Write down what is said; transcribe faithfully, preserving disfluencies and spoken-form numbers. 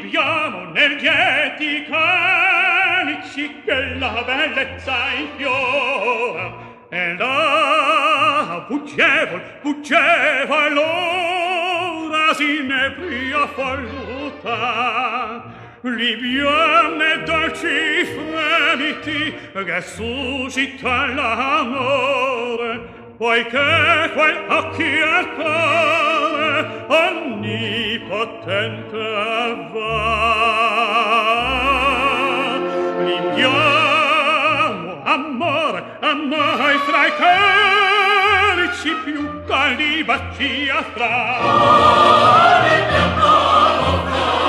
libbiamo nel lieti calici che la bellezza infiora, e la fuggevol, fuggeva l'ora s'inebria folluta. Libbiamo dolci fremiti che suscita l'amore, poiché quel occhi al cuore onnipotente va. Limpiamo amore, amore fra i calici più caldi baci affra. Oh, limpiamo amore,